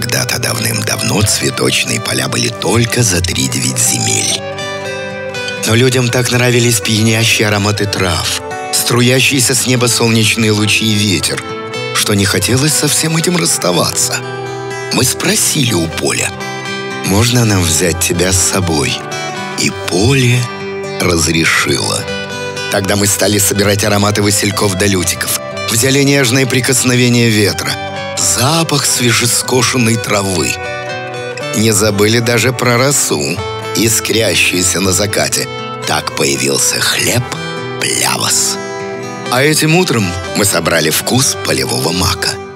Когда-то давным-давно цветочные поля были только за 3-9 земель. Но людям так нравились пьянящие ароматы трав, струящиеся с неба солнечные лучи и ветер, что не хотелось со всем этим расставаться. Мы спросили у Поля: «Можно нам взять тебя с собой?» И Поле разрешило. Тогда мы стали собирать ароматы васильков да лютиков, взяли нежное прикосновение ветра, запах свежескошенной травы. Не забыли даже про росу, искрящуюся на закате. Так появился хлеб Плявос. А этим утром мы собрали вкус полевого мака.